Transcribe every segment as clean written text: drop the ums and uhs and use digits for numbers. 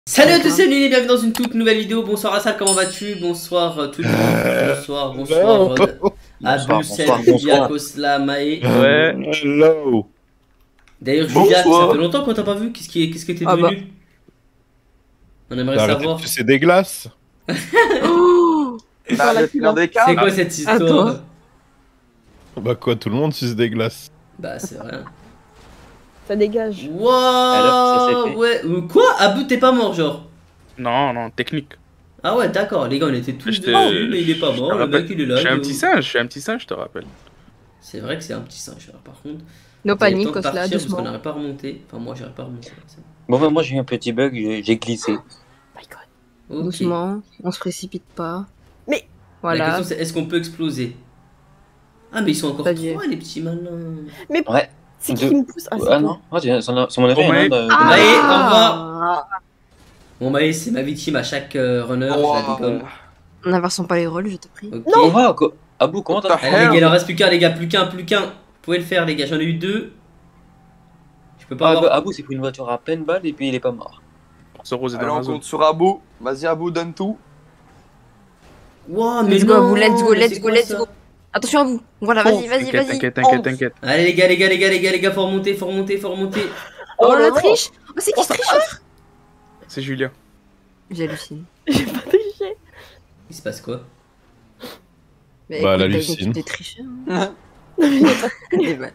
Salut à tous, salut et bienvenue dans une toute nouvelle vidéo. Bonsoir Assal, comment vas-tu? Bonsoir tout le monde. Bonsoir, Abus, Julia, Kosla, Maë. Ouais. Hello. D'ailleurs Julia, ça fait longtemps qu'on t'a pas vu. Qu'est-ce que t'es devenu? On aimerait savoir. C'est des glaces. Oh, C'est quoi cette histoire? Bah quoi, tout le monde suce des glaces. Bah c'est vrai. Ça dégage. Wouah, ouais. Quoi? Abus, t'es pas mort genre? Non, non, technique. Ah ouais, d'accord, les gars, on était tous dessus, mais il est pas mort, le mec il est là. Je suis un petit singe, je te rappelle. C'est vrai que c'est un petit singe, alors, par contre. No panique, Kosla, doucement. Parce qu'on doucement. n'aurait pas remonté. Enfin, moi, j'aurais pas remonté. Bon, bah, moi j'ai eu un petit bug, j'ai glissé. Okay. Doucement, on se précipite pas. La Voilà. question c'est est-ce qu'on peut exploser? Ah, mais ils sont encore Pas trois, les petits malins. Mais Ouais. c'est qui me pousse? Ah non, ça m'en avait Maë. rien. Maë, au revoir. Ah, Bon, Maë, c'est ma victime à chaque runner. Je la dégomme. n'inversons pas les rôles, je te prie. Ok. Oh, wow, Abou, comment t'as Allez, les gars, il en reste plus qu'un, les gars. Plus qu'un. Vous pouvez le faire, les gars. J'en ai eu deux. Je peux pas avoir. Abou s'est pris une voiture à pleine balle et puis il est pas mort. Ce rose est Allez, dans on la zone. compte sur Abou. Vas-y, Abou, donne tout. Wow, mais Let's go, non, Abou, let's go, mais let's c'est go, quoi, let's ça? go. Attention à vous. Voilà, vas-y, vas-y, vas-y. T'inquiète. Allez, les gars, faut remonter. Oh, la triche. Oh, c'est qui ce tricheur? C'est Julien. J'hallucine. J'ai pas triché. Il se passe quoi? Mais Bah, elle écoute, t'as une hallucine. équipe de tricheurs. hein. Eh ben,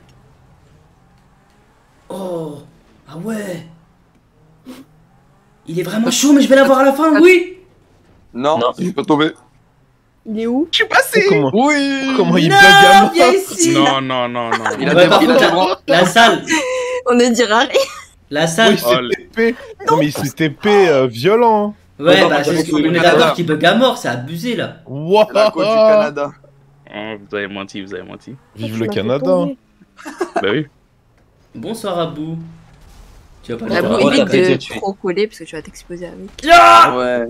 Oh, ah ouais. Il est vraiment chaud, mais je vais l'avoir à la fin, oui. Non, Non. il peut tomber. Il est où? Je suis passé. Oui. Comment il Non, bug à mort. viens ici. Non. Il a Ouais, des par il a contre, des bras. La salle, on ne dira rien. la salle. Oui, c'est TP. Non, mais il s'est TP violent. Ouais, Non, bah, moi, on est j'avais d'accord qu'il bug à mort, c'est abusé là. Waouh. C'est la côte du Canada. Oh, vous avez menti. Vive Tu le m'as fait Canada. tomber. Bah oui. Bonsoir Abou. Tu vas pas La le boue Oh, évite t'as de été tué. trop coller parce que tu vas t'exploser avec. Ouais.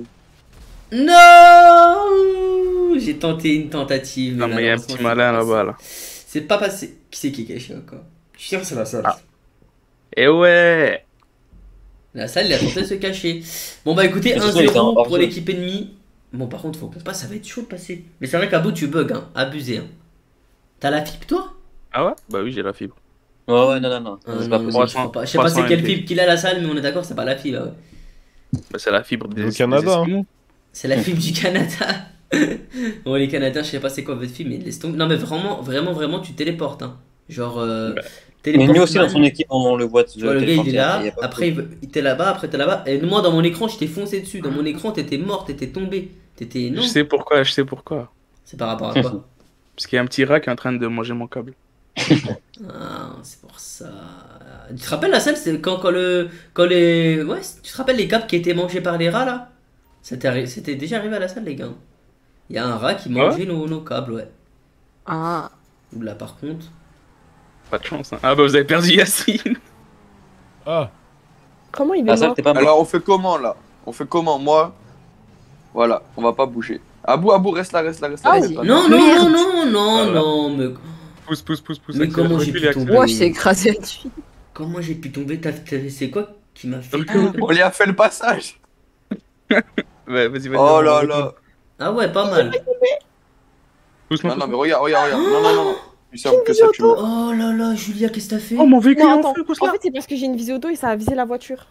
Non. J'ai tenté une tentative. Non, mais il y a un malheureusement, petit malin là-bas là. C'est pas passé. Qui c'est qui est caché encore? Je suis sûr que c'est la salle. Ah. Et ouais. La salle, il a tenté de se cacher. Bon bah écoutez, Mais de toute façon, il était en 1-0 pour hors-jeu. l'équipe ennemie. Bon par contre, faut qu'on passe, ça va être chaud de passer. Mais c'est vrai qu'Abou tu bugs, hein. Abusé. Hein. T'as la fibre toi? Ah ouais? Bah oui, j'ai la fibre. Ouais, non. Ah, C'est non, pas mais possible. je crois pas. Je sais pas c'est 300 quelle MP. fibre qu'il a la salle, mais on est d'accord, c'est pas la fibre. Ouais. Bah c'est la fibre Au Canada, hein. C'est la fibre du Canada. Bon les Canadiens, je sais pas c'est quoi votre fibre, mais laisse tomber. Non mais vraiment, tu téléportes. Hein. Genre, Mais téléporte nous aussi dans man. son équipe, on le voit. Tu vois, le gars il est là, y a pas après il était là-bas, après t'es là-bas. Et moi dans mon écran, je t'ai foncé dessus. Dans mon écran, t'étais mort, t'étais tombé. T'étais. Non, Je sais pourquoi. c'est par rapport à quoi? Parce qu'il y a un petit rat qui est en train de manger mon câble. Ah, c'est pour ça. Tu te rappelles la scène, c'est quand les. Ouais, tu te rappelles les câbles qui étaient mangés par les rats là? C'était déjà arrivé à la salle, les gars. Il y a un rat qui mangeait nos câbles, ouais. Ah. Ou là, par contre. Pas de chance. Hein. Ah bah vous avez perdu Yacine. Ah. Comment il est Ah, ça, mort? t'es pas mort. Alors, on fait comment là? On fait comment? Moi. Voilà, on va pas bouger. Abou, reste là. Ah, reste vas-y. là. Non, Merde. non, mais. Pousse. Mais Accélère, comment j'ai recule pu et tomber? accélère. Ouais, je t'ai écrasé là-dessus. Comment j'ai pu tomber? C'est quoi qui m'a fait. On lui a fait le passage. Ouais, vas-y. Oh là là. Ah ouais, pas mal. Pousse-moi. Non, mais regarde. Non. Plus simple que ça, tu vois. Oh là là, Julia, qu'est-ce que t'as fait? Oh mon véhicule Non, est en attends. feu, En Kosla. fait, c'est parce que j'ai une visée auto et ça a visé la voiture.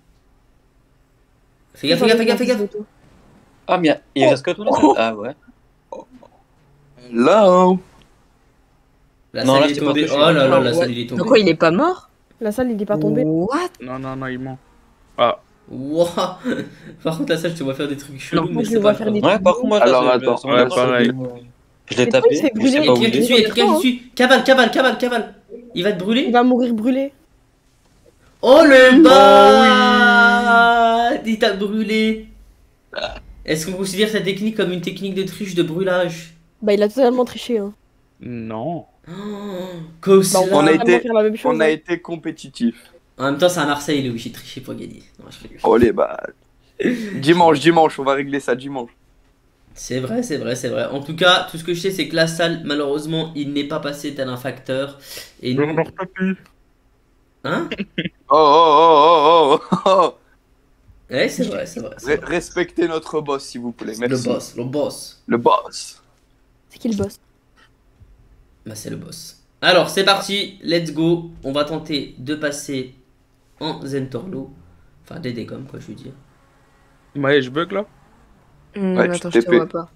Fais gaffe. Ah, mais il reste que toi là. Ah ouais. Là. La Non, salle là, il est c'est pas tombé. touché. Oh là là, la Ouais. salle il est tombé. Pourquoi il est pas mort? La salle, il est pas tombé. What? Non, il ment. Ah. Wouah. Par contre, la salle, je te vois faire des trucs chelous, Non, mais je c'est le vois pas faire grave. des Ouais, par contre, moi, Alors, là, attends. son Ouais, bras, pareil. je l'ai Mais tapé. pourquoi il se fait mais j'ai brûler pas Il y a où quelqu'un il qui est. tue, Cavale. Il va te Il brûler? va mourir brûlé. Oh le bas! Il t'a brûlé. Est-ce qu'on considère cette technique comme une technique de triche de brûlage? Bah, il a totalement triché. Hein. Non. Oh, Kosla. Bah, On a va été- faire la même chose. On a hein. été compétitif. En même temps, c'est à Marseille, il est obligé de tricher pour gagner. Non, je rigole. Oh les balles. Dimanche, on va régler ça dimanche. C'est vrai. En tout cas, tout ce que je sais, c'est que la salle, malheureusement, il n'est pas passé tel un facteur. Et nous. Bernard Tapie. Hein? Oh. Ouais, c'est vrai, c'est vrai. c'est vrai. Respectez notre boss, s'il vous plaît. Le Merci. boss, le boss. Le boss. C'est qui le boss? Bah, c'est le boss. Alors, c'est parti, let's go. On va tenter de passer en Zentorno. Enfin, des décoms, quoi, je veux dire. Ouais, je bug là. Ouais, tu Attends, je te TP. vois pas.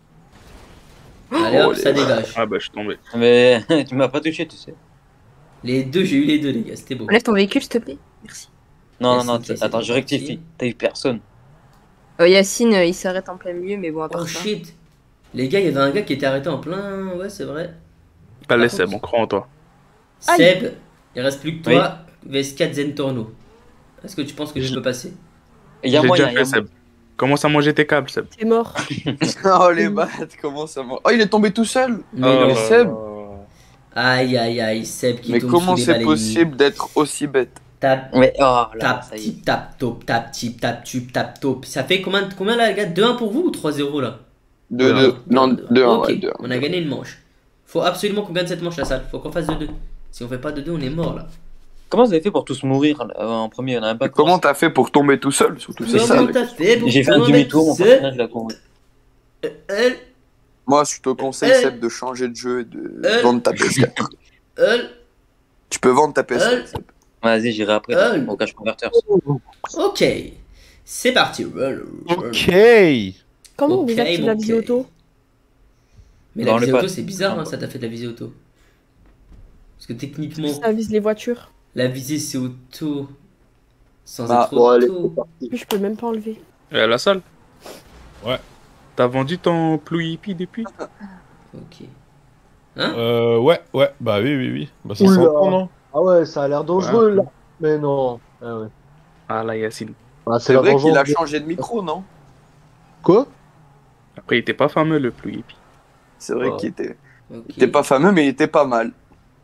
Allez, hop, ça les- dégage. Ah bah, je suis tombé. Mais tu m'as pas touché, tu sais. Les deux, j'ai eu les deux, les gars, c'était beau. Enlève ton véhicule, s'il te plaît. Merci. Non, Yes, non, non, ok, c'est attends, bon, je rectifie. parti. T'as eu personne. Yacine, il s'arrête en plein milieu, mais bon, à part Oh ça. shit. Les gars, il y avait un gars qui était arrêté en plein. Ouais, c'est vrai. Allez, contre- c'est bon, crois en toi. Aïe. Seb, il reste plus que toi, VS4 Zentorno. Est-ce que tu penses que tu Je- peux passer? Il y a J'ai moyen, déjà il y a fait, Seb. Commence à manger tes câbles, Seb. C'est mort. Oh les battes, comment ça va? Oh, il est tombé tout seul. Mais Oh non. là Seb. là. Aïe aïe aïe, Seb qui Mais tombe comment sous les c'est baleines. possible d'être aussi bête? Tap, Mais oh là, tap, ça y est. tip, tap, top, tap, tip, tap, tube, tap, top. Ça fait combien là, les gars? 2-1 pour vous ou 3-0 là? 2-2. Non, 2-1, Ok, ouais, 2-1. on a gagné une manche. Faut absolument qu'on gagne cette manche la salle. Faut qu'on fasse 2-2. Si on fait pas 2-2, on est mort là. Comment vous avez fait pour tous mourir en premier? Il y en a un pas. Comment t'as fait pour tomber tout seul? Surtout, c'est ça. Comment mec. t'as fait pour J'ai fait un tomber demi-tour, mon seul? personnage l'a couru. Elle, Moi, je te conseille, Eh. Seb, de changer de jeu et de Eh. vendre ta PS4. elle. Tu peux vendre ta PS4, Seb. Vas-y, j'irai après au cache converter. Ok, c'est parti. Ok. Comment on Ok, désactive la ok. visée auto? Mais Bah, la on l'est visée pas. auto, c'est bizarre, hein, ça t'a fait de la visée auto. Parce que techniquement, Ça vise les voitures. la visée c'est auto. Sans Bah, être Bon, allez, auto. Puis je peux même pas enlever. Et à la salle. Ouais. T'as vendu ton Plui hippie depuis? Ok. Hein? Ouais, bah oui. Bah ça Oula. s'entend, non? Ah ouais, ça a l'air dangereux Ouais. là. Mais non. Ah ouais. Ah là, Yacine. Ah, C'est la vrai qu'il a vengeance. changé de micro, non? Quoi? Après, il était pas fameux le Plui hippie. C'est vrai Ouais. qu'il était... Ok. il était pas fameux, mais il était pas mal.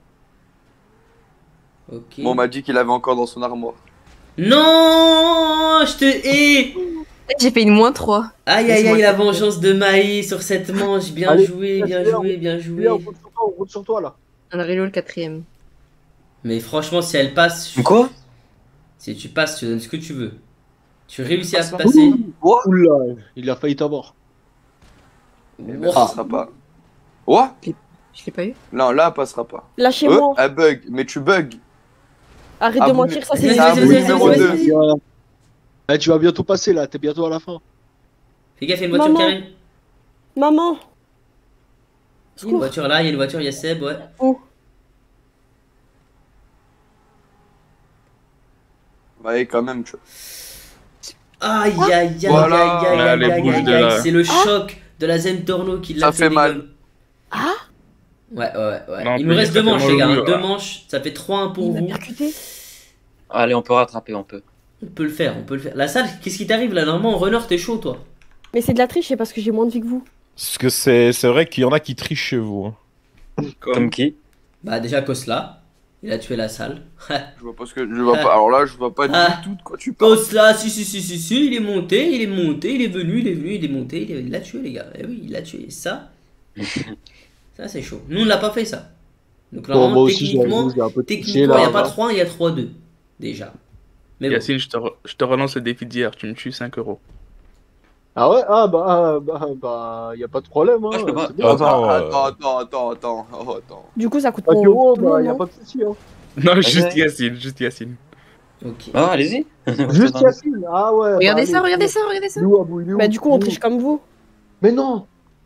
Ok. Bon, on m'a dit qu'il avait encore dans son armoire. Non, je te hais. J'ai fait une -3. Aïe aïe aïe, la vengeance de Maï sur cette manche. Bien Allez, joué, bien viens, joué, bien joué. Viens, on roule sur toi là. On a reload le 4ème. Mais franchement, si elle passe, Quoi? si tu passes, tu donnes ce que tu veux. Tu réussis à se passer. Oula, il a failli t'avoir. Mais Wow. elle passera pas. Ouais? Je l'ai pas eu. Non, là, elle passera pas. Lâchez-moi. Elle bug, mais tu bugs. Arrête Ah, de vous- mentir, ça c'est Vas-y, C'est un vas-y, bout vas-y, numéro vas-y, 2. vas-y. Eh, tu vas bientôt passer là, t'es bientôt à la fin. Fais gaffe, il y a une voiture Maman. qui arrive. Maman. Il y a une Secours. voiture là, il y a une voiture, il y a Seb, ouais. Où? Ouais, quand même, tu vois. Aïe aïe aïe Voilà. aïe aïe Allez, aïe aïe bouge aïe de aïe. là. C'est le choc de la Zentorno qui l'a Ça fait fait des mal. gommes. Ah, Ouais. Non, Il mais nous reste ça deux fait manches, mal les au gars. bout, Deux là. manches, ça fait 3-1 pour il m'a vous. percuté. Allez, on peut rattraper, on peut. On peut le faire, on peut le faire. La salle, qu'est-ce qui t'arrive là? Normalement, en runner, t'es chaud, toi. Mais c'est de la triche, c'est parce que j'ai moins de vie que vous. Parce que c'est vrai qu'il y en a qui trichent chez vous. Hein. Comme qui? Bah, déjà, Kosla, il a tué la salle. Je vois pas ce que. Je vois pas. Alors là, je vois pas Ah. du tout de quoi tu parles. Kosla, si, il est monté, il est venu, il est monté, il l'a tué, les gars. Eh oui, il l'a tué. Ça, ça c'est chaud. Nous, on l'a pas fait, ça. Donc, Bon, normalement, moi aussi, techniquement, j'ai un peu triché techniquement, il n'y là. a pas 3-1, il y a 3-2. Déjà. Mais bon. Yacine, je te relance le défi d'hier. Tu me tues 5 euros. Ah ouais, bah, y a pas de problème. Hein. Ah, je peux pas. C'est bien. Attends. Oh, attends. Du coup, ça coûte 5 pour euros, tout le bah, monde, y a non? pas de souci. Hein. Non, juste Ouais. Yacine, juste Yacine. Ok. Ah, allez-y. Juste Yacine. Ah ouais. Regardez bah, ça, allez, regardez ça, regardez ça. il est où, Abou, il est où Bah, du coup, Il on est où triche comme vous. Mais non.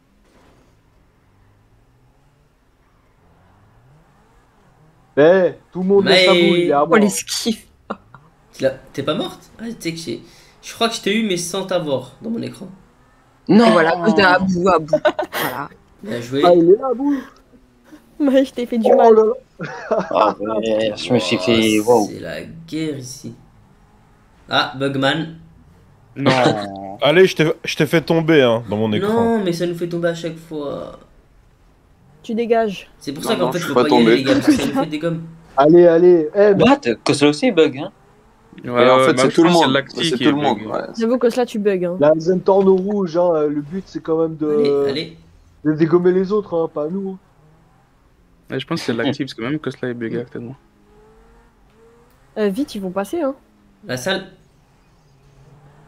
Eh, tout le monde Mais- laisse Abou, il est à Oh, moi. l'esquive. T'es pas morte? Ah, tu sais que je crois que je t'ai eu, mais sans t'avoir dans mon écran. Non. Et voilà, à cause d'un abou. Voilà. Bien joué. Ah, il est là, Abou. Mais je t'ai fait du Oh mal. là là. Ah, ouais, je me suis Oh, fait. Waouh. C'est la guerre ici. Ah, Bugman. Non. Allez, je t'ai fait tomber hein, dans mon écran. Non, mais ça nous fait tomber à chaque fois. Tu dégages. C'est pour Non, ça qu'en non, fait, je faut suis pas pas y aller, tombé. les gars, parce que ça nous fait des gommes. Allez. Eh, mais What? Que ça aussi bug, hein? Et en fait, c'est tout le monde. C'est tout le monde. Ouais. J'avoue que là, tu bugs. Hein. la Zentorno rouge, hein, le but c'est quand même Allez. de dégommer les autres, hein, pas nous. Ouais, je pense que c'est l'actif, parce que même que cela est bugué actuellement. Vite, ils vont passer. Hein. La salle.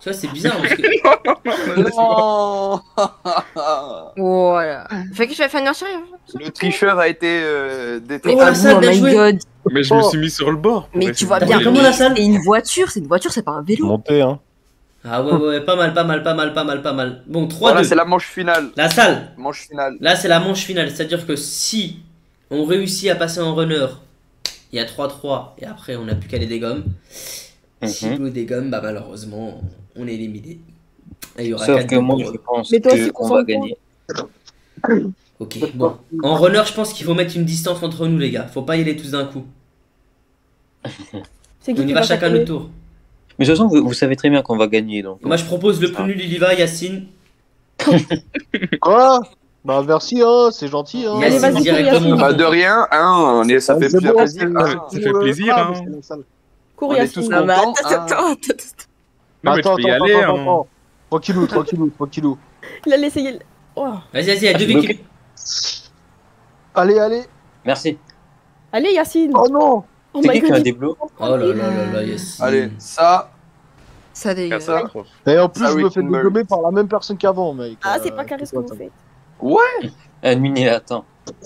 Tu vois, c'est bizarre parce que. Non. Voilà. Fait que je vais faire une série. Le tricheur a été Mais détecté. voilà, ça, Oh bien my joué. god. Mais je me suis mis sur le bord. pour Mais tu essayer vois de bien, T'as trouver comment les- la salle c'est une voiture, c'est pas un vélo. Monté, hein. Ah ouais, pas mal, pas mal, pas mal, pas mal, pas mal. Bon, 3-2. Voilà, c'est la manche finale. La salle. Manche finale. Là, c'est la manche finale. C'est-à-dire que si on réussit à passer en runner, il y a 3-3 et après on n'a plus qu'à les dégommer. Si Mhm. Blue dégomme, bah malheureusement, on est éliminé. Et il y aura Sauf 4 que moi, je pense Mais toi aussi, qu'on va concentre-toi. gagner. Ok, bon. En runner, je pense qu'il faut mettre une distance entre nous, les gars. Faut pas y aller tous d'un coup. C'est qui On y qui va chacun t'appeler notre tour. Mais de toute façon, vous savez très bien qu'on va gagner. Donc. Moi, je propose le plus nul, il y va, Yacine. Quoi? Bah merci, hein, c'est gentil. Hein. Yacine vas-y, directement. Bah de rien, hein, ça fait C'est plusieurs bon, plaisir. c'est- hein. Ça fait plaisir, Ah, hein. mais c'est la salle. Cours, On est Yacine. tous Non, mais contents. attends. Non, mais tu peux y aller, hein. Tranquillou, tranquillou, tranquillou. Il a laissé. Oh. Vas-y, vas-y, il y a deux bloqué. véhicules. Allez, allez. Merci. Allez, Yacine. Oh non. Oh C'est my qui qui a god. des blocs? Oh là là là là, Yacine. Allez, ça, Ça dégage. ça. Et en plus, Ah je oui, me fais Timber. dégommer par la même personne qu'avant, mec. Ah, c'est pas carré ce que quoi, vous ça faites. Admin, attends.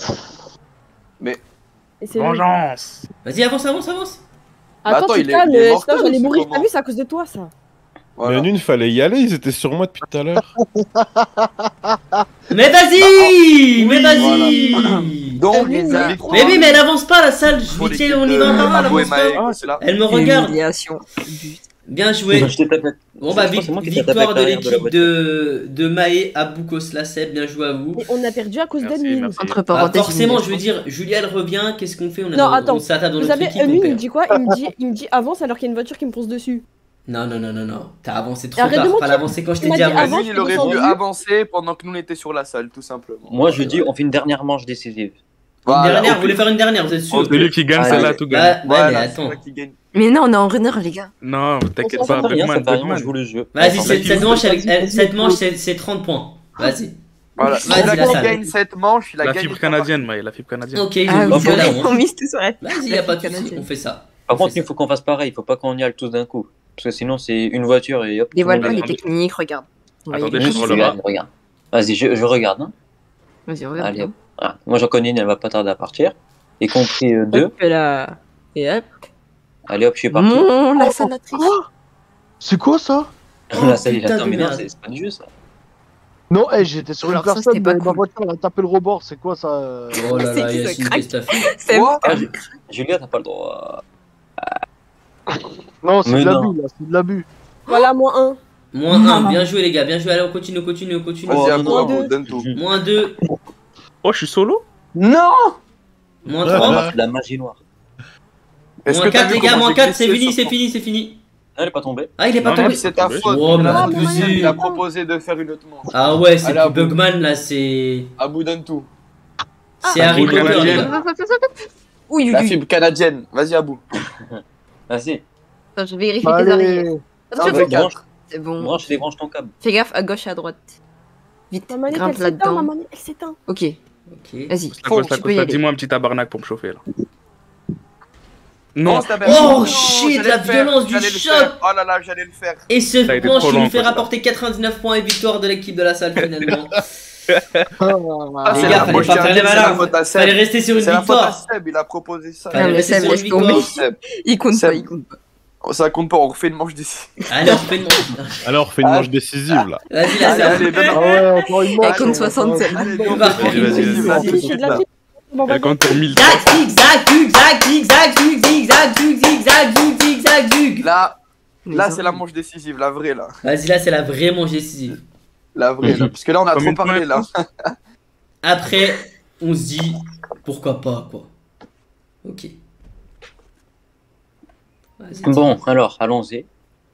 Et c'est Vengeance. Vas-y, avance, avance, avance. Bah, Attends, attends, tu il te est- calmes, il est sinon mortel, j'allais c'est mourir. comment T'as vu, c'est à cause de toi, ça. Voilà. Mais une, il fallait y aller, ils étaient sur moi depuis tout à l'heure. Mais vas-y. Mais voilà. vas-y. Donc, Mais la oui, victoire Mais oui, mais elle avance pas, la salle. Je pour lui tiens, l'équipe on y de va par là, elle Abou et avance Maë, pas. c'est là. Elle me regarde. Humiliation. Bien joué. Je t'ai tapé. Bon bah Je crois que c'est moi qui t'ai tapé victoire de avec l'arrière de la l'équipe voiture. de Maë à Boukos-Laceb, bien joué à vous. Et on a perdu à cause Merci, d'Admin. merci. Entre Ah, parenthèses. forcément, je veux humiliation. dire, Julia elle revient, qu'est-ce qu'on fait? Non, attends. On s'attaque dans Vous notre savez, équipe, on Admin, il me perd. dit quoi? Il me dit avance alors qu'il y a une voiture qui me fonce dessus. Non, non, non, non, non, t'as avancé trop Arrête de tard, mentir. fallait avancer quand je t'ai Tu m'as dit dit avant. avant. Lui, il aurait descendu. dû avancer pendant que nous on était sur la salle, tout simplement. Moi, je dis, on fait une dernière manche décisive. Une Voilà, dernière, ok. vous voulez faire une dernière, vous êtes sûr? Oh, celui qui gagne, Allez. celle-là, tout gagne. Bah, Voilà, mais c'est attends. moi qui gagne. Mais non, on est en runner, les gars. Non, t'inquiète On pas, s'en Rien, ça Bugman, fait rien, on Bugman. joue le jeu. Vas-y, Attends, cette vas-y. manche, Vas-y, cette manche, vas-y. c'est 30 points. Vas-y. Voilà, Vas-y, celui-là la qui salle. gagne cette manche, il a La gagné. fibre canadienne, Maë, la fibre canadienne. Ok, je Ah vous oui, fais la on manche. mise tout sur la. Vas-y, y a pas de soucis, on fait ça. Par On contre, fait il faut qu'on fasse pareil, il faut pas qu'on y aille tous d'un coup. Parce que sinon, c'est une voiture et hop. Dévoile pas tout le les monde est- techniques, regarde. On va y Attendez, aller. je Juste, prends le regarde, bras. regarde. Vas-y, je regarde. Hein. Vas-y, regarde. Allez, hop. Ah, moi, j'en connais une, elle va pas tarder à partir. Y compris deux. Hop là. Et hop. Allez, hop, je suis parti. La sénatrice. C'est quoi ça? Là, ça y est, putain attends, de mais non, merde. c'est pas du jeu, ça. Non, j'étais sur Alors une ça, personne, c'était pas mais ma cool. voiture elle a tapé le rebord, c'est quoi ça? Oh là C'est là, qui, ça Yacine, craque qu'est-ce que t'as fait? C'est Quoi bon. Julia, t'as pas le droit. Non, c'est Mais de non. l'abus, là, c'est de l'abus. Voilà, -1. Moins 1, bien joué les gars, bien joué. Allez, on continue, on continue, on continue. Vas-y, à non, toi, non. Abou, donne tout. Moins 2, Oh, je suis solo? Non! moins Ah, 3, bah. C'est de la magie noire. Est-ce moins que t'as 4 vu les gars, comment moins j'ai 4, c'est glissé fini, sur c'est ton- fini, c'est fini. Ah, elle est pas tombée. Ah, il est pas Non, tombé. non, C'est ta faute. Oh, mais Il a- abusé. Il a proposé de faire une autre manche. Ah ouais, c'est Allez, plus Abou. Bugman là, c'est. Abou, donne tout. C'est Harry Abou, Potter les canadienne. gars. Oui, La oui. fibre canadienne. Vas-y, Abou. Vas-y, Attends, je vérifie tes oreilles. Allez, Attention, Avec branche, c'est bon. débranche ton câble. Fais gaffe à gauche et à droite. Vite, Ma manette, grimpe elle s'éteint, ma là-dedans. manette, elle s'éteint. Ok, Ok. vas-y. Costa, Tu peux y aller. dis-moi un petit tabarnak pour me chauffer, là. Non, Non, c'est ta belle. Oh, Non, shit, j'allais la le faire, violence du j'allais le choc. faire. Oh là là, j'allais le faire. Et Ça a ce été manche trop qui long, nous fait Costa. rapporter 99 points et victoire de l'équipe de la salle finalement. Ah, Les c'est gars, la- fallait moi, je pas tiens à faire dire, les c'est la malins. faute à Fallait Seb. rester sur une C'est la faute à victoire. Seb, il a proposé ça. Fallait Ah, mais rester Seb, sur une laisse tomber. victoire. Seb. Il compte Seb. pas, il compte pas. Oh, ça compte pas, on refait une manche d'ici. Allez, on fait une manche. Alors, on fait une manche décisive là. Vas-y, la Allez, salle. allez, donne Ah ouais, encore une manche. Elle compte 67. Allez, On va donne- refaire une Vas-y, manche. vas-y, décisive. C'est de la triche. Bon, Elle compte pour 1000. Zag, zig, zag, zug, zag, zig, zag, zug, zig, zag, zug, zig, zag, zug, zig, zag, zug. Là, c'est la manche décisive, la vraie, là. Vas-y, là, c'est la vraie manche décisive. La vraie, là. Parce que là, on a Combien trop de parlé, là. points Après, on se dit, pourquoi pas, quoi. Ok. Vas-y. Bon, alors, allons-y.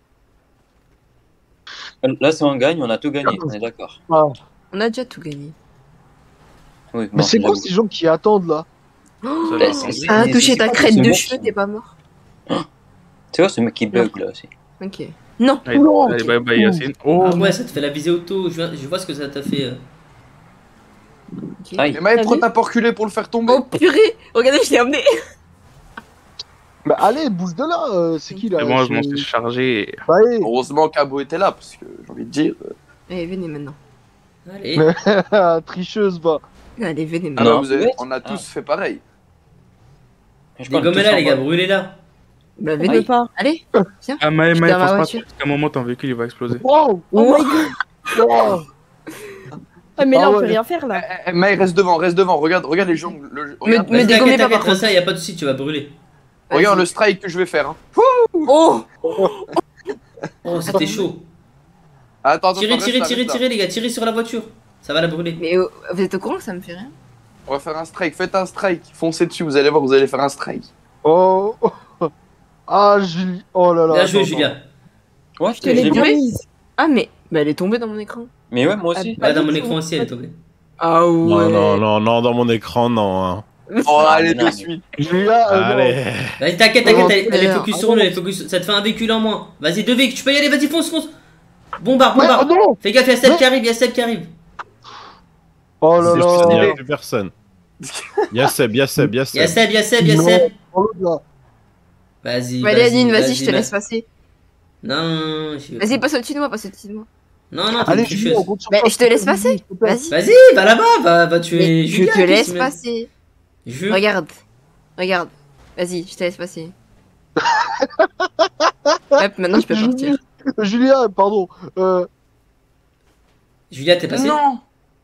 Là, c'est on gagne, on a tout gagné, on est d'accord. On a déjà tout gagné. Oui, Mais bon, c'est quoi j'avoue. ces gens qui attendent là? Oh, Bah, ah, touché ta crête de c'est cheveux, t'es pas mort. Tu vois, ce mec qui bug là aussi. Ok. Non. Allez, Non. allez, bye bye, Yacine. Oh, Ah ouais, ça te fait la visée auto. Je vois ce que ça t'a fait. Ok. Aïe. Mais Maë, T'as trop vu t'as pas reculé pour le faire tomber. Oh purée. Regardez, je l'ai amené. Bah allez, bouge de là, c'est qui là? C'est bon, je m'en C'est- suis chargé. Bah, allez. Heureusement qu'Abo était là, parce que j'ai envie de dire. Allez, venez maintenant. Allez. Tricheuse, bah. Allez, venez Ah maintenant. bah, on a tous fait pareil. Je parle Dégommez-la, tous les gars, ensemble. brûlez-la. Bah, On peut venez. pas. Allez. Ah, Maë, Je Maë, suis dans ma pense pas voiture. parce qu'à un moment ton véhicule il va exploser. Wow! Oh my god. Wow. Ah, mais là, Ah on ouais. peut rien faire là. Mais reste devant, regarde les gens. Regarde, Mais Vas-y, dégommez t'inquiète, pas, par t'inquiète, contre. ça, y a pas de soucis, tu vas brûler. regarde Vas-y. le strike que je vais faire. Hein. Oh. Oh, c'était chaud. Attends, Tirez, reste tirez, là, tirez, reste là. tirez, les gars, tirez sur la voiture. Ça va la brûler. Mais vous êtes au courant que ça me fait rien? On va faire un strike, faites un strike. Foncez dessus, vous allez voir, vous allez faire un strike. Oh. Ah, Julie. Oh là là. Bien joué, attends, Julia. Ouais, Je te l'ai je l'ai bien vu. mise. Ah, mais elle est tombée dans mon écran. Mais ouais, moi aussi. Pas Ouais, dans du mon tout. écran aussi, elle est tombée. Ah ouais. Non, non, non, non, dans mon écran, non. Hein. Oh, allez non, de mais- suite. Julia, non. Allez. Vas-y, t'inquiète, Oh, elle est putain. focus sur nous, elle est focus. Ça te fait un véhicule en moins. Vas-y, deux véhicules, tu peux y aller, vas-y, fonce, fonce. Bombarde, Ouais, oh bombarde. non. Fais gaffe, y'a Seb Ouais. qui arrive, y'a Seb qui arrive. Oh là Il n'y là. a plus personne. Y'a Seb, y'a Seb, y'a Y'a Seb. Seb, y'a Seb, y'a Non. Seb. Oh là. Vas-y, Allez, Aline, vas-y, je te ma- laisse passer. Non, je... Vas-y, passe au-dessus de moi, passe au-dessus de moi. Non, non, t'es Allez, une Julie, tricheuse. on compte sur Mais toi. je te laisse passer. Vas-y. Vas-y, va là-bas, va tuer Mais je Julia. te qui laisse se met- passer. Jure. Regarde. Regarde. Vas-y, je te laisse passer. Hop, maintenant je peux partir. Julia, pardon. Julia, t'es passé. Non.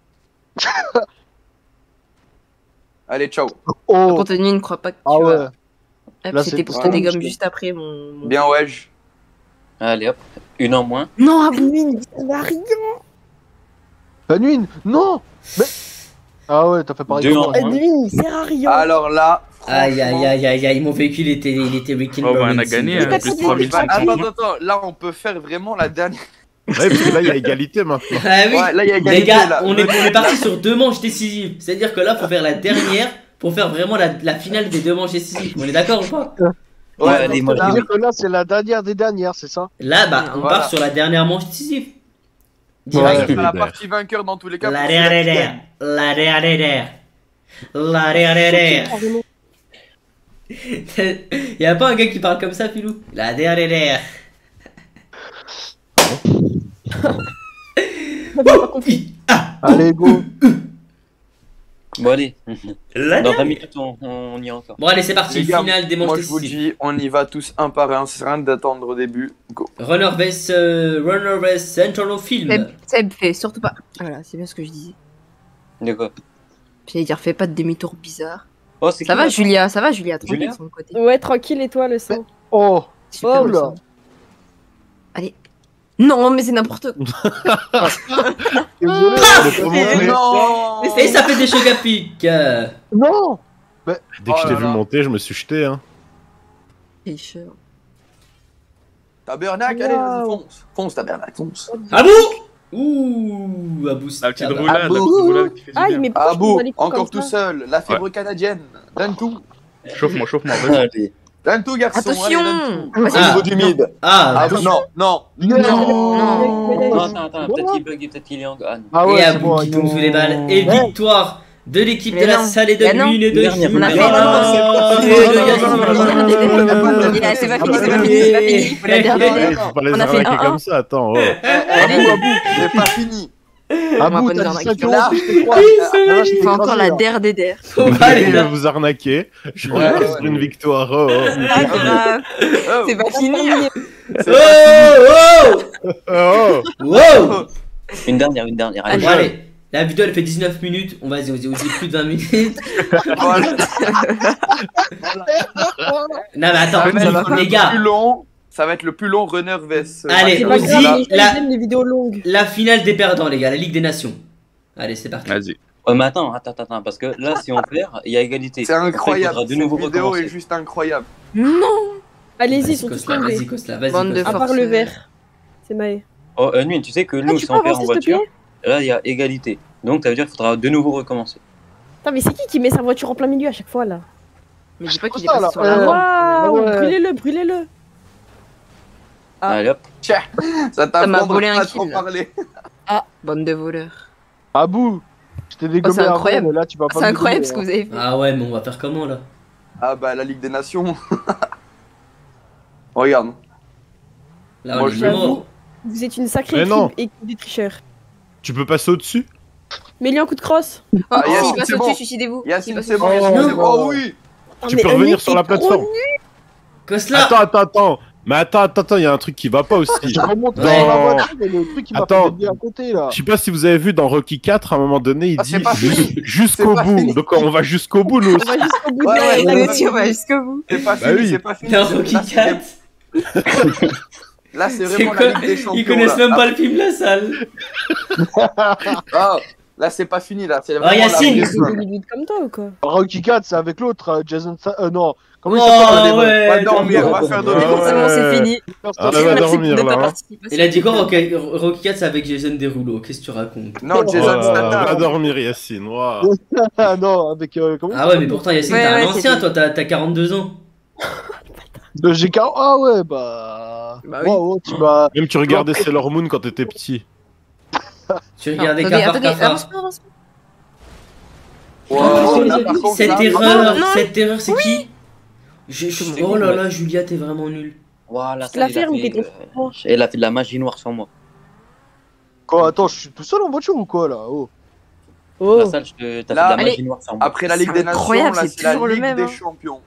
Allez, ciao. Par Oh. contre, Nini ne croit pas que tu Ah ouais. vas. Hop, Là, c'était c'est pour pas te bon, dégommer je- juste après mon. Bien, wesh. Allez hop, une en moins. Non, ah bon. Oui, ça va rien. Panuine, non. Mais. Ah ouais, t'as fait pareil. Deux que en moi. moins. Lui, il sert à rien. Alors là. Aïe, aïe, franchement- aïe, aïe, aïe, mon véhicule il était Rick Oh, bah, on a gagné, hein, plus de c'est 3500 Attends, là on peut faire vraiment la dernière. Ouais, parce que là, il y a égalité maintenant. Ah oui. Ouais, là il y a Les égalité gars, là. on est parti sur deux manches décisives. C'est-à-dire que là, faut faire la dernière pour faire vraiment la finale des deux manches décisives. On est d'accord ou pas? Ouais, allez, moi, là, je dis C'est-à-dire que là, c'est la dernière des dernières, c'est ça? Là, bah, on Voilà. part sur la dernière manche décisive. on Direct. va faire la Ouais. partie vainqueur dans tous les cas. La pour ceux-là qui dernière. gagnent. La dernière. La dernière. Carrément. Y'a pas un gars qui parle comme ça, Filou? La dernière. Pas compris. Allez, go. Bon, allez. La Dans dernière. 20 minutes, on y est encore. Bon, allez, c'est parti. Les gars, Finale des manches moi je vous décisives. dis, on y va tous un par un, c'est rien d'attendre au début. Go. Runner vs Central Film. Seb, fais surtout pas. Voilà, c'est bien ce que je disais. De quoi? J'allais dire, fais pas de demi-tour bizarre. Oh, c'est Ça qui, va, là Julia, ça va, Julia, tranquille Julia de son côté. Ouais, tranquille, et toi, le sang. Oh. Super, Oh le là. sang. Allez. Non, mais c'est n'importe quoi. Désolé. Mais- Non. Et ça fait des chocs à pic. Non. Dès que Oh je t'ai là vu là. monter, je me suis jeté. Hein. Tricheur. Tabernacle, allez, vas-y, Wow. fonce. Fonce, tabernacle, fonce. Abou. Ouh, Abou. La petite tabac. roulade, la petite Abou. roulade qui fait du Aïe, bien. mais pourquoi Ah je bout, prends les coups encore comme tout ça seul, la fièvre canadienne. Donne tout. Chauffe-moi, vas-y. Allez. Donne tout, garçon. Attention. Allez, donne tout. Vas-y. Au niveau du mid. Ah, Ah, non, non, Non. Non, attends, peut-être qu'il bug, peut-être qu'il est en. Ah, non. Ah et ouais, c'est Abou bon. qui tombe sous les balles. Et Ouais. victoire de l'équipe de Mais la non. salle et de Mais non. Lune et de Dernière, Jules. on a fait Ah, non, et non, de non, Yasmine. non, non, non, non, c'est pas fini, c'est pas fini, c'est pas fini. Faut la dernière. Ouais, faut pas les On a fait arnaquer 1-1. comme ça, attends. Oh. Abou, c'est pas fini. Abou, pas t'as nous dit arnaquer. 5 Là. euros, je te crois. Oui, Ah, là, je t'ai Il faut encore écrasé, la là. der des der. Faut pas, Je les vais gars. vous arnaquer. Je vous Ouais, laisse ouais. sur une victoire. Oh, oh. C'est pas grave. Oh, C'est pas fini. c'est pas Oh, Oh. oh, wow. Une dernière, allez. Bon, allez. La vidéo elle fait 19 minutes. On va dire plus de 20 minutes. fini. Voilà. Non, mais attends, Ça va être les le gars. plus long. Ça va être le plus long runner vs. Allez, C'est on pas dit grave, la- j'aime les vidéos longues. La finale des perdants, les gars, la Ligue des Nations. Allez, c'est parti. Vas-y. Ouais, mais attends, parce que là, si on perd, il y a égalité. C'est incroyable. Après, il faudra de Cette nouveau vidéo recommencer. est juste incroyable. Non. Allez-y, Vas-y, ils sont tous Kosla, vas-y, tombés. Kosla, vas-y. Bande de Kosla. À part le forceurs. vert. C'est Maë. Oh, Nuit, tu sais que Ah, nous, tu si peux on perd en avancer, s'il te voiture, plaît là, il y a égalité. Donc, ça veut dire qu'il faudra de nouveau recommencer. Putain, mais c'est qui met sa voiture en plein milieu à chaque fois là? Mais dis pas qu'il est Ça, passé là, sur la voie. Waouh, ouais. brûlez-le, brûlez-le. Ah. Allez, hop. Ça m'a t'apprendra volé un pas à kill, trop là. parler. Bande de voleurs. Abou, je t'ai dégommé c'est avant, incroyable. mais là, tu vas pas C'est me incroyable ce que dégommer, vous avez fait. Ah ouais, mais on va faire comment là? Ah bah la Ligue des Nations. Regarde. Là, on Moi, est je J'avoue, mort. vous êtes une sacrée Mais non. équipe des tricheurs. Tu peux passer au-dessus? Mets-lui un coup de crosse. Oh, Ah, s'il Yacine, passe c'est au-dessus, bon. suicidez-vous. Yacine, S'il c'est passe bon, au-dessus. Yacine, c'est non. bon. Oh oui. Tu Mais peux un revenir mec sur est la trop plateforme. Cosla. Attends. Mais attends, il y a un truc qui va pas aussi. Je remonte Ouais. dans la voiture, mais le truc qui m'a Attends. fait dévier à côté là. Je sais pas si vous avez vu dans Rocky 4, à un moment donné, il Ah, dit c'est pas fini. jusqu'au C'est pas bout. fini. Donc on va jusqu'au bout, nous On aussi. va jusqu'au bout Ouais, de ouais, la Nous ouais. aussi, on va jusqu'au bout. C'est pas Bah fini, oui. c'est pas fini. Dans c'est- Rocky là, c'est 4. Là, c'est C'est vraiment quoi la Ligue des Champions. Ils connaissent là. même pas le film La Salle. Ah, là, c'est pas fini, là. C'est Oh, vraiment Yacine. la C'est vraie fin. des limites comme toi ou quoi? Rocky 4, c'est avec l'autre, Jason. Non. Comment il Oh s'appelle ouais. On va dormir, on va faire Ah dodo. ouais. C'est bon, c'est fini. Ah, Personne- elle va Merci dormir, de ta là, hein. participation. Il a dit quoi Rocky 4 c'est avec Jason Derulo. Qu'est-ce que tu racontes? Non, Jason Va Statham. dormir, Yacine. Waouh. Ah non, avec. Comment Ah ouais, mais pourtant Yacine, Ouais, t'es un ouais, ancien, c'est toi, t'as 42 ans. J'ai 40. Ah ouais, bah. Bah oui. Wow, tu m'as. Même tu regardais Sailor Moon quand t'étais petit. Tu regardais Attendez, Cafard attendez, Cafard. avance pas, avance pas. Wow, là, par contre, Cette là- erreur, c'est qui C'est Oh qui, là ouais. là, Julia, t'es vraiment nulle. Voilà, Je te la ferme, t'es trop. Elle a fait de la magie noire sur moi. Quoi, attends, je suis tout seul en voiture ou quoi là? Oh. Oh. La salle, t'as fait de Là, la magie allez. noire sur moi. Après la Ligue C'est des Nations, incroyable, là, c'est c'est la toujours le Ligue même, des hein. Champions.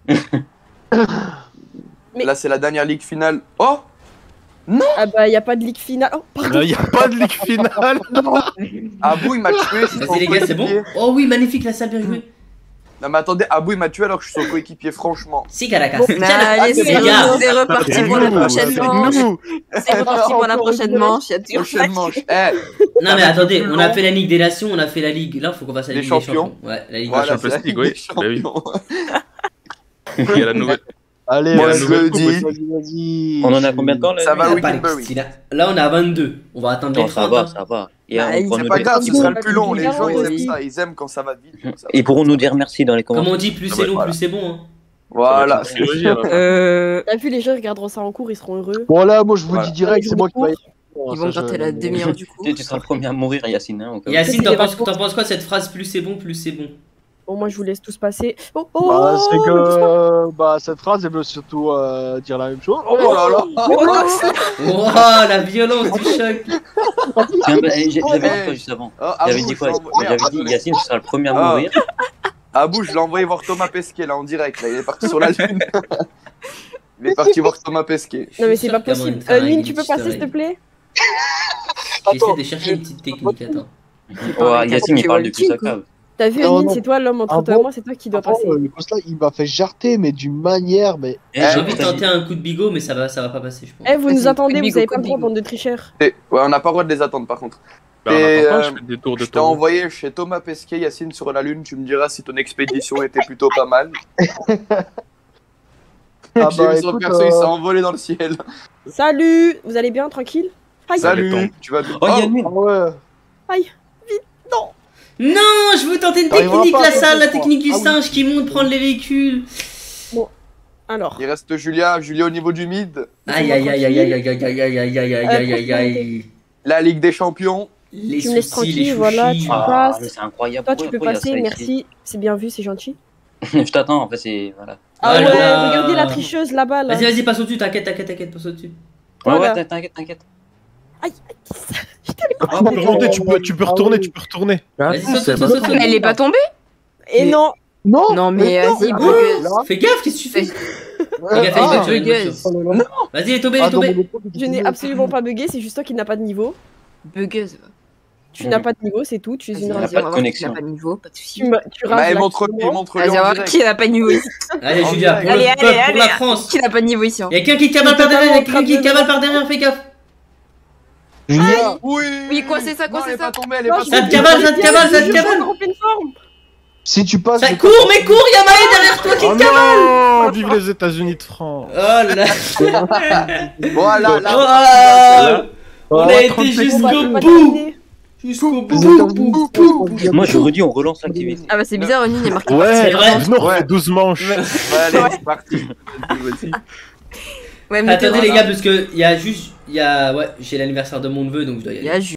Mais- Là, c'est la dernière Ligue finale. Oh, Ah bah y a pas de ligue finale. Oh pardon. Là, y a pas de ligue finale. Abou, il m'a tué. c'est son Vas-y les gars, c'est bon. coéquipier. Oh oui, magnifique la salle, bien joué. Non, mais attendez, Abou, il m'a tué alors que je suis son coéquipier, franchement. Si Caracas. Allez, c'est c'est regarde. reparti C'est pour la nous, prochaine c'est manche. nous. C'est reparti pour la prochaine manche. Il y a toujours Prochaine manche. Eh, Non mais Ça va attendez, être plus on a long. fait la Ligue des Nations, on a fait la Ligue. Là, faut qu'on fasse la Les Ligue champions. des Champions. Ouais, la Ligue voilà, Champions c'est la League, Ligue des oui. Bah oui. Champions. Il y a la nouvelle. Allez, Moi, vas-y, je le vas-y, dis. vas-y. On en a combien de temps là Ça des va, Nations. oui, Pas Kimberly. les- Là, on est à 22. On va atteindre les Non, ça 30. va, hein. ça va. Et, Bah, on pourra C'est nous pas dire- grave, ce sera le plus long. Les Bien gens, ils aiment aussi. ça. Ils aiment quand ça va vite. comme ça. Ils pourront nous dire merci dans les Comme commentaires. on dit, plus Ah c'est ouais, long, voilà. plus c'est bon. Hein. Voilà. Ça va être une trilogie, alors. T'as vu, les gens regarderont ça en cours, ils seront heureux. Bon, là, moi, je vous Voilà. dis direct, c'est moi qui vais. Ils vont gratter la demi-heure du coup. Tu seras le premier à mourir, Yacine. Hein, au cas où. Yacine, C'est t'en des penses vacances. quoi de cette phrase plus c'est bon, plus c'est bon? Bon, moi je vous laisse tous passer. Oh, Bah, c'est doucement. que. Bah, cette phrase, elle veut surtout dire la même chose. Oh là là. Oh, la violence du choc. Tiens, bah, j'avais dit quoi juste avant? Oh, J'avais Abou, dit quoi? je l'envoie- J'avais Merde, dit Yacine, tu seras le premier à Ah. mourir. Abou, je l'ai envoyé voir Thomas Pesquet là en direct. Là, il est parti sur la lune. Il est parti voir Thomas Pesquet. Non, mais Je c'est suis pas sûr qu'il y a moyen possible. de faire un Lune, glitch tu peux easter passer s'il te egg. plaît? J'essaie de chercher une petite technique, attends. Oh, Yacine, il parle depuis sa cave. T'as vu, Non, Lune, non. c'est toi l'homme entre Ah toi et bon moi, c'est toi qui dois Avant, passer. le poste là, il m'a fait jarter, mais d'une manière, mais. Eh, J'ai j'ai envie de tenter un coup de bigot, mais ça va pas passer, je pense. Eh, vous Vas-y, nous attendez, coup de vous avez bigot, pas le coup de droit, bigot. bande de tricheurs. Ouais, on n'a pas le droit de les attendre par contre. Bah, en Et, attendant, je euh, fais des tours de Je t'ai taureau. envoyé chez Thomas Pesquet, Yacine, sur la lune. Tu me diras si ton expédition était plutôt pas mal. Ah J'ai bah, vu son écoute, perso, il s'est envolé dans le ciel. Salut, vous allez bien, tranquille? Aïe, Salut, tu vas bien. Oh, Yann, Ah ouais. Non, je veux tenter une T'arriveras technique, pas la à salle, la faire technique du Ah oui. singe qui monte prendre les véhicules. alors. Il reste Julia au niveau du mid. Aïe aïe aïe aïe aïe aïe aïe aïe aïe aïe aïe aïe aïe aïe. La Ligue des Champions. Les Tu me laisses soucis, les tranquille, voilà, chouchis. tu- Ah, passes. mais c'est incroyable. Toi, tu peux Pourquoi il y a passer, ça ici merci. C'est bien vu, c'est gentil. Je t'attends, en fait, c'est. Voilà. Ah Oh là ouais, là. regardez la tricheuse là-bas, là. Vas-y, passe au-dessus, t'inquiète, passe au-dessus. Ouais, Voilà. ouais, t'inquiète. Ah, remontez, tu peux retourner, tu peux retourner. Vas-y, saute, c'est saute, saute, saute. Elle est pas tombée? Et Mais- non, Non Non, mais non, vas-y, ah, bugueuse. là. Fais gaffe, qu'est-ce que tu fais? Ouais, Fais gaffe, il va ah, tuer une bugueuse. voiture. oh là là. Vas-y, il est tombé, il Ah, est tombé. dans mon époque, je n'ai absolument pas bugué, c'est juste toi qui n'as pas de niveau. Bugueuse. Tu n'as pas de niveau, c'est tout, tu es une Vas-y, race. pas de connexion. Il a pas de niveau, pas de soucis. Tu rases Bah, la montre-lui question. montre-lui Vas-y, on va en voir direct. qui n'a pas de niveau ici. Allez, En Julia, direct. pour le Allez, peuple, allez, pour la allez. France. Qui n'a pas de niveau ici? hein. Y'a quelqu'un qui cavale par derrière, y'a quelqu'un qui cavale par derrière, fais gaffe. Julia, Oui. Oui, quoi, c'est ça, quoi, Non, c'est elle est ça pas tombée, elle est Non, pas je Ça te tombée. cavale, ça te cavale, ça te Je cavale. suis en pleine forme. si tu passes. Ça je- court, mais cours, y'a Maë derrière toi qui Oh te cavale. non, vive les États-Unis de France. Oh là. Voilà, là. Oh, on a Ouais, été 35 jusqu'au Bon, bah, c'est pas bout. terminé. Jusqu'au Les bout. États-Unis, Moi, je redis, on relance l'activité. Ah bah c'est bizarre, Oni, il est marqué. Ouais, C'est vrai. venons, on Ouais. fait 12 manches. Ouais, allez, c'est parti. Vas-y. Ouais, mais Attendez Voilà. les gars, parce que il y a juste, ouais, j'ai l'anniversaire de mon neveu, donc je dois y il y aller. a